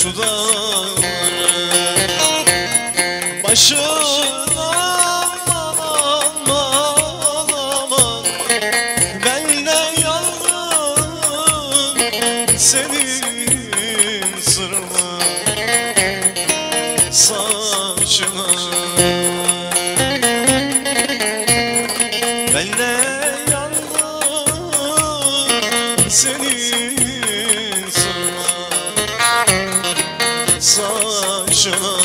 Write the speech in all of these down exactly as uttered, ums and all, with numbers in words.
şu dağları başına aman aman aman ben de yandım senin sırma saçına ben de yandım senin sırma saçına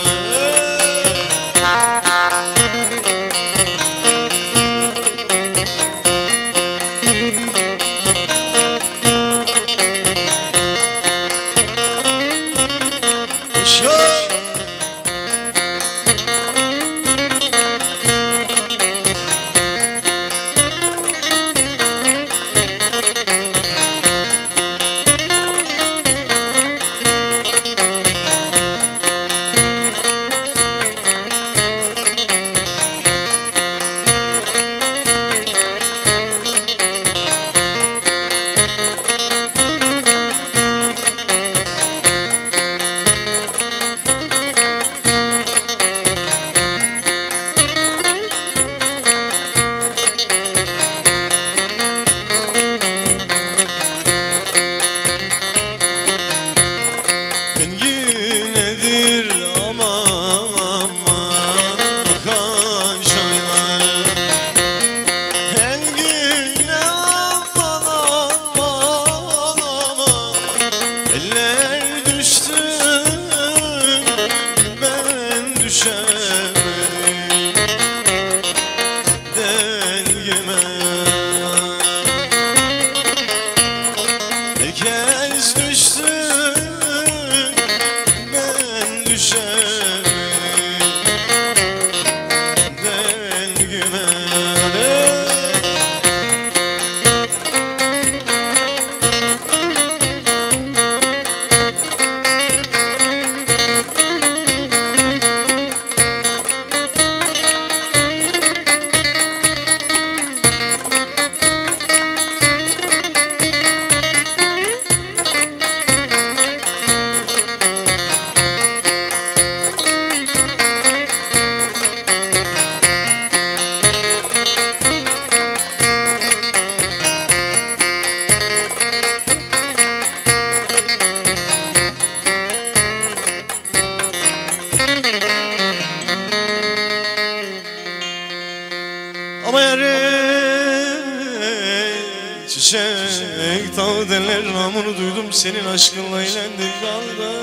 çiçek dağ derler namını duydum senin aşkınla eğlendim dalda.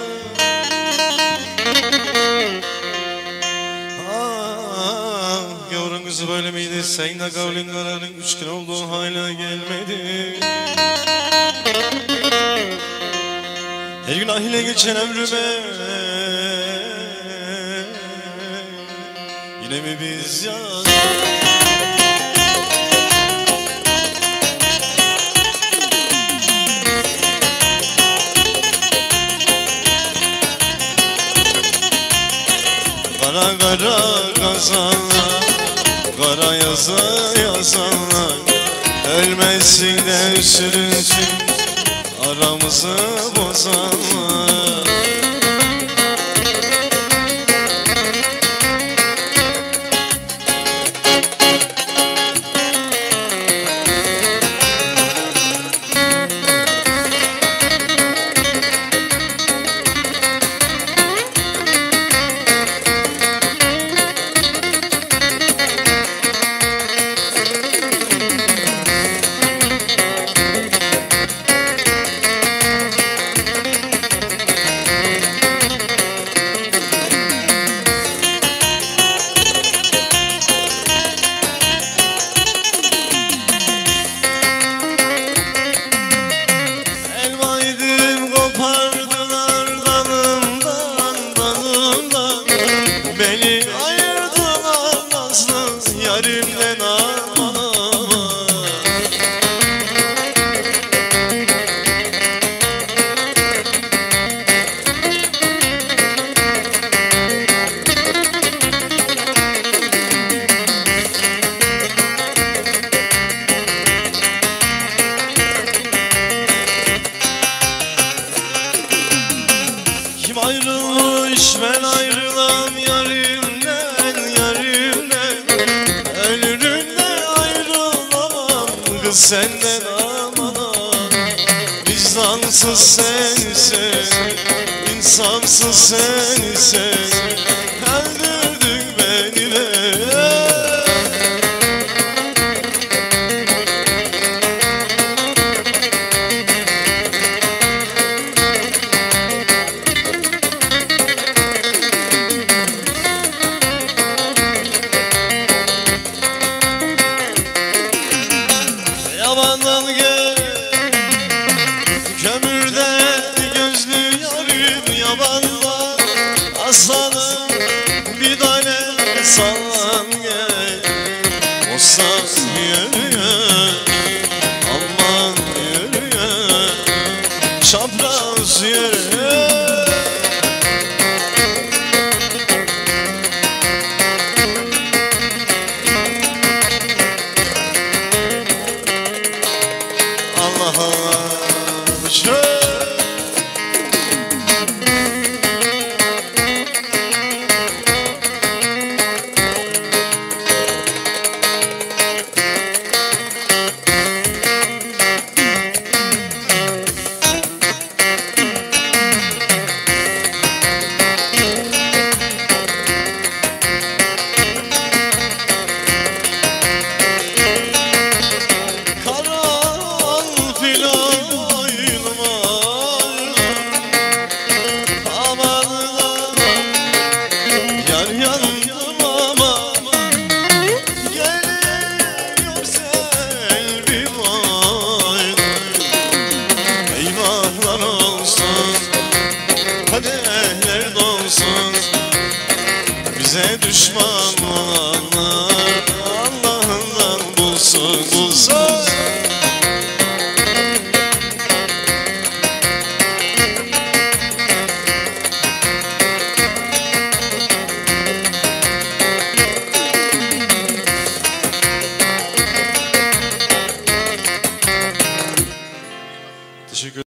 Ah yavrun kızı böyle miydi sen de kavlin kararın üç gün oldu hala gelmedi. Her gün ah ile geçen ömrüme yine mi biz yandık? Kara kara kazanlar, kara yazı yazanlar ölmesin de sürünsün aramızı bozanlar. Kim ayrılmış ben ayrılam yarimden yarimden. Ölürüm de ayrılamam kız senden aman. Vicdansız sensin, insafsız sensin. Öldürdün beni be. Yabandan gel, kömürde gözlü yarim yabandan. Aslanım bir tane sallan gel. Olsan yürüye, aman yürüye, çapraz yürüye. Allah Allah, şöyle. Kadehler dolsun, bize düşman